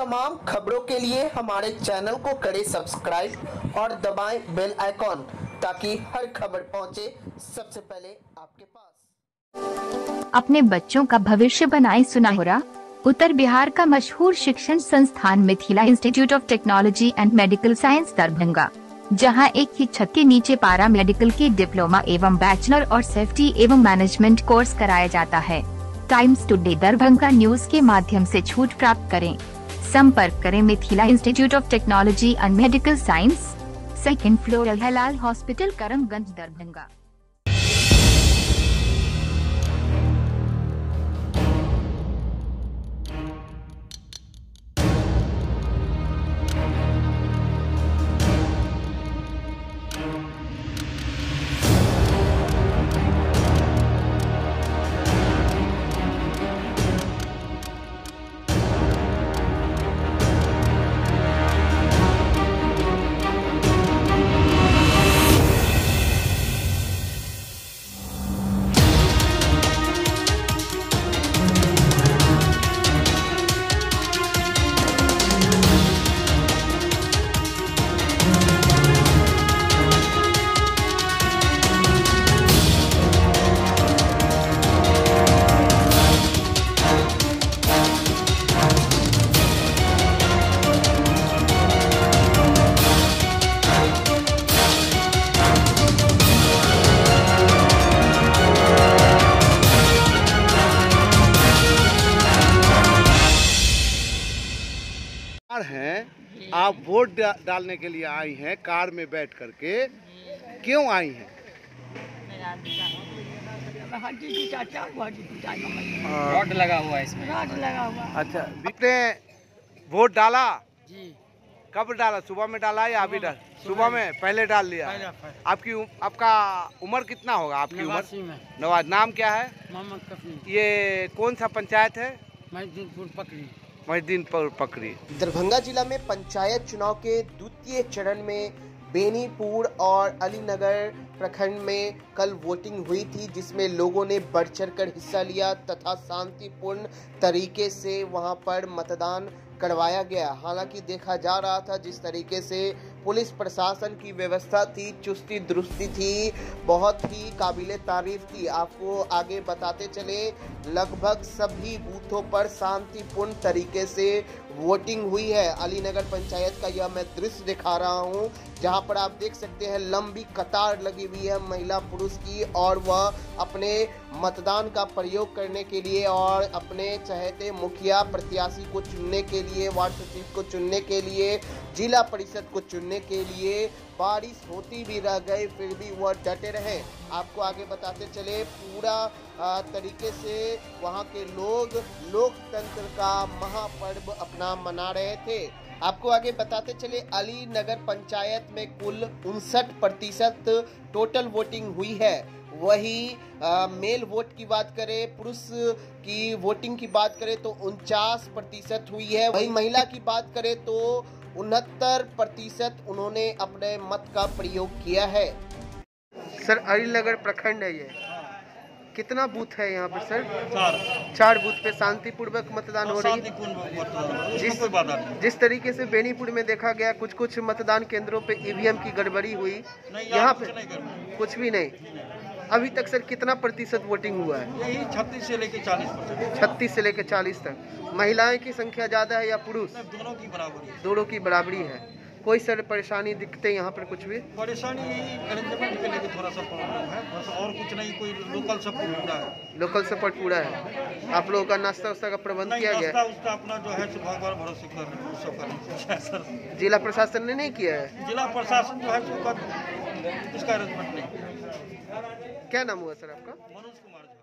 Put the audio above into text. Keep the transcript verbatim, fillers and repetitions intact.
तमाम खबरों के लिए हमारे चैनल को करें सब्सक्राइब और दबाएं बेल आइकॉन ताकि हर खबर पहुंचे सबसे पहले आपके पास। अपने बच्चों का भविष्य बनाए सुनहरा। उत्तर बिहार का मशहूर शिक्षण संस्थान Mithila institute of technology and medical science Darbhanga, जहां एक ही छत के नीचे पारा मेडिकल के डिप्लोमा एवं बैचलर और सेफ्टी एवं मैनेजमेंट कोर्स कराया जाता है। टाइम्स टुडे दरभंगा न्यूज के माध्यम से छूट प्राप्त करें। संपर्क करें Mithila institute of technology and medical science, second floor, Halal hospital, Karamganj, Darbhanga. हैं आप वोट डा, डालने के लिए आई हैं कार में बैठ करके, क्यों आई हैं? रॉड लगा हुआ है इसमें, रॉड लगा हुआ। अच्छा, आपने वोट डाला जी? कब डाला? सुबह में डाला या अभी डाल? सुबह में पहले डाल लिया। आपकी आपका उम्र कितना होगा? आपकी उम्र नवाज। नाम क्या है? मोहम्मद कफी। ये कौन सा पंचायत है? मजदीनपुर पकड़ी। मजदीनपुर पकड़ी। दरभंगा जिला में पंचायत चुनाव के द्वितीय चरण में बेनीपुर और अलीनगर प्रखंड में कल वोटिंग हुई थी, जिसमें लोगों ने बढ़ चढ़कर हिस्सा लिया तथा शांतिपूर्ण तरीके से वहां पर मतदान करवाया गया। हालांकि देखा जा रहा था जिस तरीके से पुलिस प्रशासन की व्यवस्था थी, चुस्ती दुरुस्ती थी, बहुत ही काबिले तारीफ थी। आपको आगे बताते चले, लगभग सभी बूथों पर शांतिपूर्ण तरीके से वोटिंग हुई है। अलीनगर पंचायत का यह मैं दृश्य दिखा रहा हूं, जहां पर आप देख सकते हैं लंबी कतार लगी हुई है महिला पुरुष की, और वह अपने मतदान का प्रयोग करने के लिए और अपने चहेते मुखिया प्रत्याशी को चुनने के लिए, वार्ड सचिव को चुनने के लिए, जिला परिषद को चुनने के लिए, बारिश होती भी रह गई फिर भी वह डटे रहे। आपको आगे बताते चले, पूरा तरीके से वहां के लोग लोकतंत्र का महापर्व अपना मना रहे थे। आपको आगे बताते चले, अलीनगर पंचायत में कुल उनसठ प्रतिशत टोटल वोटिंग हुई है। वही आ, मेल वोट की बात करें, पुरुष की वोटिंग की बात करें तो उनचास प्रतिशत हुई है। वही महिला की बात करें तो उनहत्तर प्रतिशत उन्होंने अपने मत का प्रयोग किया है। सर, अलीनगर प्रखंड है ये, कितना बूथ है यहाँ पे सर? चार चार बूथ पे शांतिपूर्वक मतदान हो रही है। जिस जिस तरीके से बेनीपुर में देखा गया, कुछ कुछ मतदान केंद्रों पे ईवीएम की गड़बड़ी हुई, यहाँ पे कुछ भी नहीं। अभी तक सर कितना प्रतिशत वोटिंग हुआ है? यही छत्तीस से लेकर चालीस परसेंट। छत्तीस से लेकर चालीस तक। महिलाएं की संख्या ज्यादा है या पुरुष? दोनों की बराबरी है। दोनों की बराबरी है। कोई सर परेशानी दिखते यहाँ पर? कुछ भी परेशानी यही अरेंजमेंट के लिए थोड़ा सा प्रॉब्लम है, बस और कुछ नहीं। कोई लोकल सपोर्ट पूरा है। लोकल सपोर्ट पूरा है। आप लोगों का नाश्ता वास्ता का प्रबंध किया गया? नाश्ता उसका अपना जो है भगवान भरोसे कर सर। जिला प्रशासन ने नहीं किया है? जिला प्रशासन जो है उसका अरेंजमेंट नहीं। क्या नाम हुआ सर आपका? मनोज कुमार।